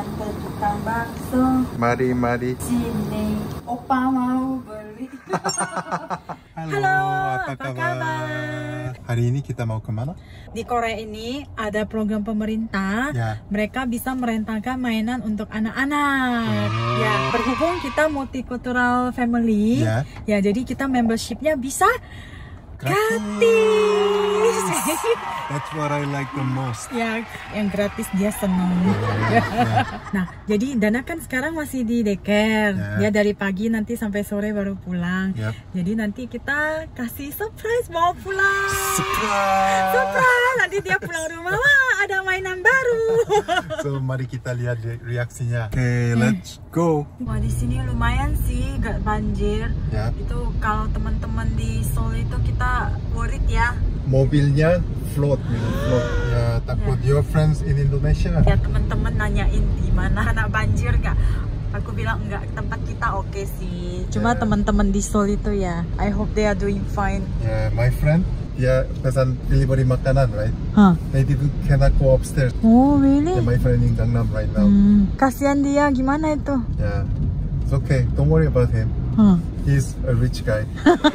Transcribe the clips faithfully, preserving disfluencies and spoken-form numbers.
Tante tukang bakso. Mari, mari. Sini, opa mau beli. Halo, Halo, apa apa kabar? kabar? Hari ini kita mau kemana? Di Korea ini ada program pemerintah. Ya. Mereka bisa merentakan mainan untuk anak-anak. Hmm. Ya, berhubung kita multicultural family. Ya. Ya, jadi kita membershipnya bisa Gratis. gratis. That's what I like the most. Ya, yang gratis dia seneng. Nah, jadi Dana kan sekarang masih di daycare. Ya. Dia dari pagi nanti sampai sore baru pulang. Yep. Jadi nanti kita kasih surprise mau pulang. Surprise! Surprise! Nanti dia pulang rumah, wah ada mainan baru. So mari kita lihat re- reaksinya. Oke, okay, let's go. Wah, di sini lumayan sih gak banjir. Ya. Itu kalau teman-teman di Seoul itu kita worried ya. Mobilnya float, you know, float. Ya, takut your friends in Indonesia. Ya, teman-teman nanyain di mana kena banjir nggak? Aku bilang enggak, tempat kita oke sih. Cuma Yeah. teman-teman di Seoul itu ya, I hope they are doing fine. Yeah, my friend, dia pesan delivery makanan, right? Huh. They didn't cannot go upstairs. Oh, really? Yeah, my friend in Gangnam right now. Hmm, kasihan dia, gimana itu? Yeah, it's okay. Don't worry about him. Huh. He's a rich guy.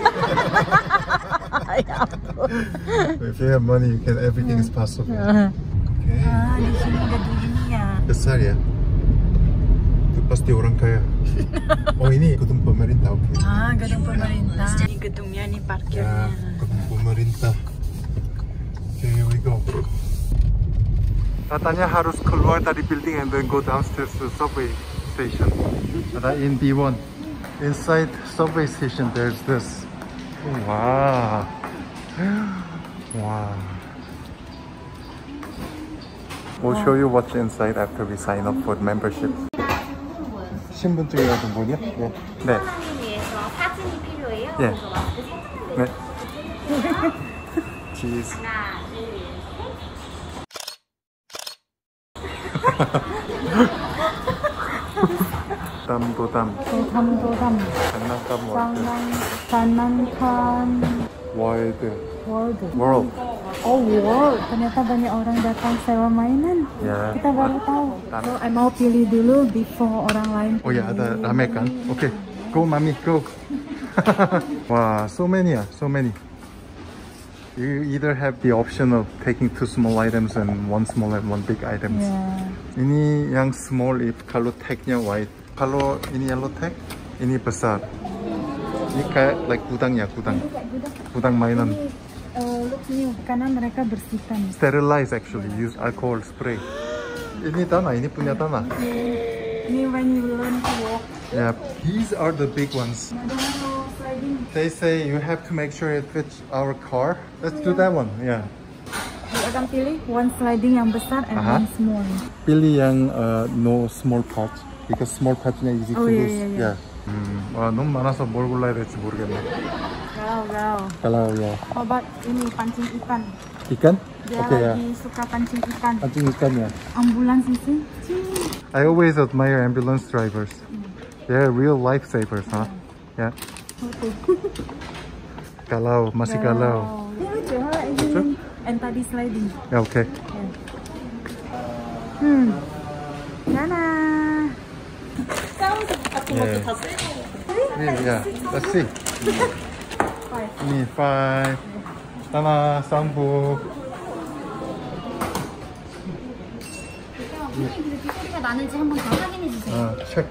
Ya ampun. If you have money, you can. Everything is possible. Ah, Okay. di sini gedung ini ya. Besar ya? Itu pasti orang kaya. Oh, ini gedung pemerintah, oke. Okay. Ah, gedung pemerintah. Ini gedungnya nih Ya, parkirnya. gedung pemerintah. Okay, here we go. Katanya harus keluar dari building and then go downstairs to subway station. Ada in B one. Inside subway station, there's this. Oh, wow. Wow. We'll show you what's inside after we sign up for membership. 신분증이라도 뭐냐? 네. 네. 위해서 사진이 필요해요. 예. 그래서 마스크 세 번을 네. Cheese. 하나, 둘, 담도담. 담도담. 장난감 월드. Sanankan 월드. World. World. Oh, world. Ternyata banyak orang datang sewa mainan. Ya. Kita baru tahu. Dan- So, I mau pilih dulu before orang lain. Oh ya, ada rame kan? Oke. Go, mami, go. Wow, so many ya, so many. You either have the option of taking two small items and one small and one big items. Yeah. Ini yang small if kalau tagnya white. Kalau ini yellow tag, ini besar. Ini kayak like gudang ya, gudang. Gudang mainan. Uh, look new, karena mereka bersihkan. Sterilize actually, use alcohol spray. Ini tanah, ini punya tanah. Ini when you learn to walk. Yeah, these are the big ones. Ada yang sliding. They say you have to make sure it fits our car. Let's do that one. Yeah. Kita akan pilih one sliding yang besar and Aha. one small. Pilih yang uh, no small parts because small partsnya easy to Oh, yeah, lose. yeah, yeah. 음, 와 너무 많아서 뭘 골라야 될지 모르겠네. Wow, wow. Kalau ya How about ini pancing ikan? ikan? Dia Oke ya. lagi suka pancing ikan. Pancing ikannya. Ambulans itu. I always admire ambulance drivers. They're real lifesavers, huh? Ya. Galau, masih galau. Ini lucu, ha? Ini and tadi sliding. Ya oke. Hmm. Dana. Yeah. Yeah, yeah. Let's see. Ini five. Tanah sambu. 소리가 나는지 한번 더 확인해 주세요. 아, check.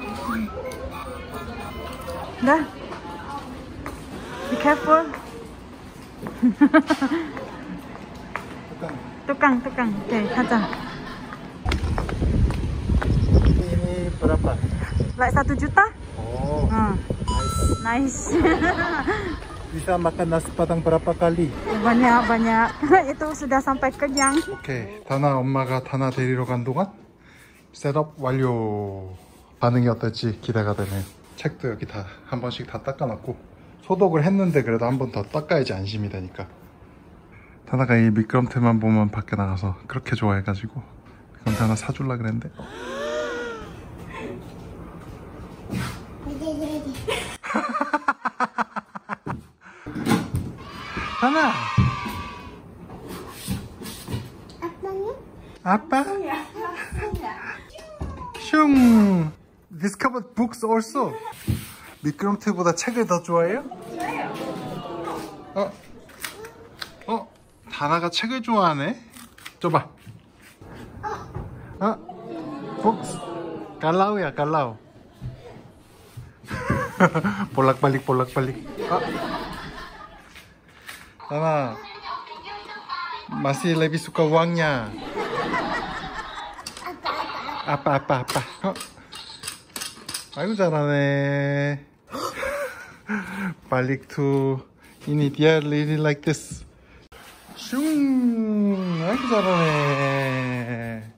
Dah. Be careful. tukang, tukang. Oke, kaca. Ini berapa? Like satu juta? Oh, Hmm. nice. Nice. Bisa makan nasi padang berapa kali? banyak, banyak. Itu sudah sampai kenyang. 오케이. 다나 엄마가 다나 데리러 간 동안 셋업 완료. 반응이 어떨지 기대가 되네요. 책도 여기 다 한 번씩 다 닦아놨고 소독을 했는데 그래도 한 번 더 닦아야지 안심이 되니까. 다나가 이 미끄럼틀만 보면 밖에 나가서 그렇게 좋아해가지고 이건 하나 사줄라 그랬는데 다나 아빠? 슝. Discovered books also. 미끄럼틀보다 책을 더 좋아해요? 어? 어? 다나가 책을 좋아하네? 줘봐. 어? books. 갈라우야, 갈라우. 볼락발릭, 볼락발릭. 어? 다나, masih lebih suka uangnya. 아빠, 아빠, 아빠. 어? 아이고 잘하네. 발릭 투 ini dia really like this. 슝. 아이고 잘하네.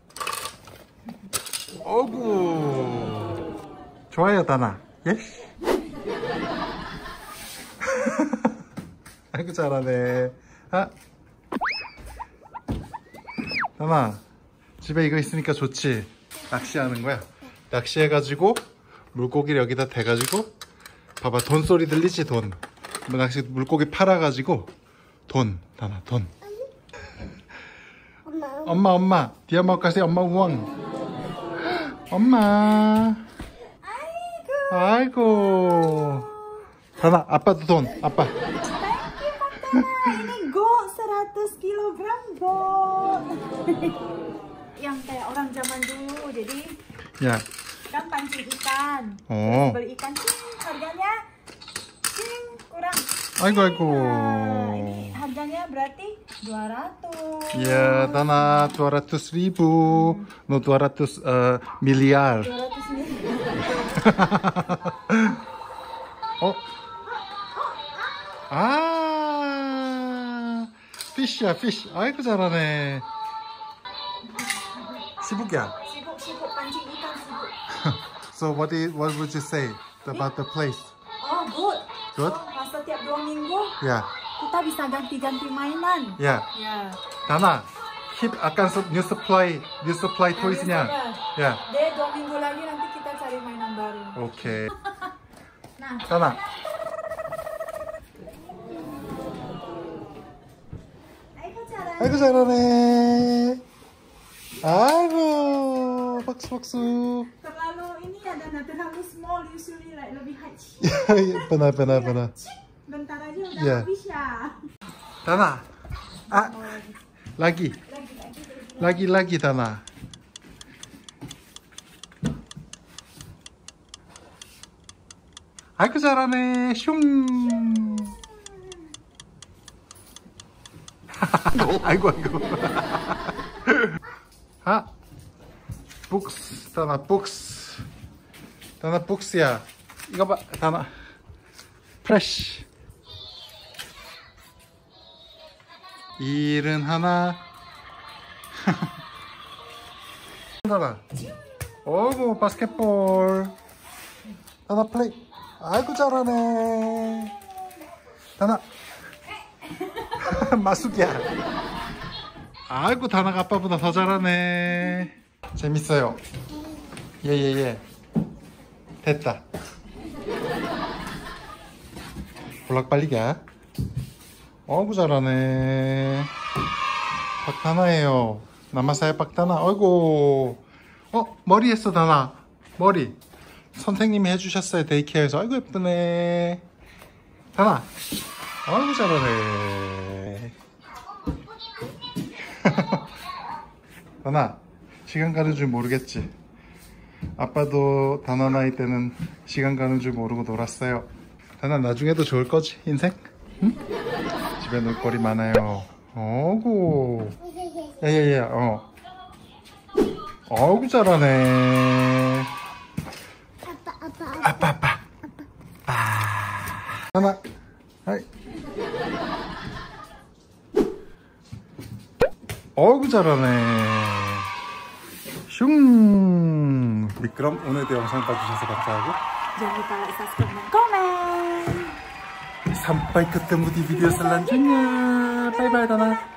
어구. 좋아요 다나. 예? 아이고 잘하네. 아. 다나 집에 이거 있으니까 좋지. 낚시하는 거야. 낚시해가지고 물고기를 여기다 대가지고 봐봐 돈 소리 들리지 돈. 낚시 물고기 팔아가지고 돈 다나 돈. 엄마 엄마 dia mau kasih 엄마 uang. 엄마. 아이고. 다나 아빠도 돈 아빠. Ini go seratus kilogram go. Yang kayak orang zaman dulu. Jadi 야. kan pancing ikan. 어. Beli ikan cing, harganya cing kurang. 아이고 아이고. Nah, ini harganya berarti dua ratus. Ya, Dana dua ratus ribu, no dua ratus uh, miliar. dua ratus miliar. Oh, ah, fish ya, fish. 아이고 잘하네. 시북이야. Sibuk sibuk pancing ikan sibuk. So what is, what would you say about the place? Oh good. Good? Nah, setiap dua minggu Ya, kita bisa ganti-ganti mainan. ya. Ya. Dana, keep akan new supply, new supply toysnya. Ya, Deh dua minggu lagi nanti kita cari mainan baru. oke. Nah. Dana. Ayo cara. 아이고 잘하네. 아이고 박수 박수. Terlalu ini ya dan terlalu small usually like lebih high. benar benar benar. Bentar aja udah Iya. habis ya. Dana. Ah, lagi. Lagi lagi Dana. 아이고 잘하네. 슝. 아이고 아이고. 아, 북스, 다나 북스, 다나 북스야. 이거 봐, 다나. 프레쉬. 일은 하나. 다나. 어구 바스켓볼. 다나 플레이. 아이고 잘하네. 다나. 마숙이야. 아이고 다나가 아빠보다 더 잘하네. 재밌어요. 예예예. 됐다. 볼락발리가. 어이구 잘하네. 박다나예요. 남아사야 박다나. 어이구. 어 머리 했어 다나. 머리. 선생님이 해주셨어요 데이케어에서. 아이고 예쁘네. 다나. 어이구 잘하네. 다나 시간 가는 줄 모르겠지. 아빠도 다나 나이 때는 시간 가는 줄 모르고 놀았어요. 다나 나중에도 좋을 거지 인생? 응? 집에 놀거리 많아요. 어구 야야야 어 어구 잘하네. 아빠 아빠 아빠 아빠 아 다나 하이. 어구 잘하네. 슝. 미끄럼 오늘도 영상 봐주셔서 감사하고 Jangan lupa like, subscribe, dan komen. sampai ketemu di video selanjutnya. Bye bye Dana.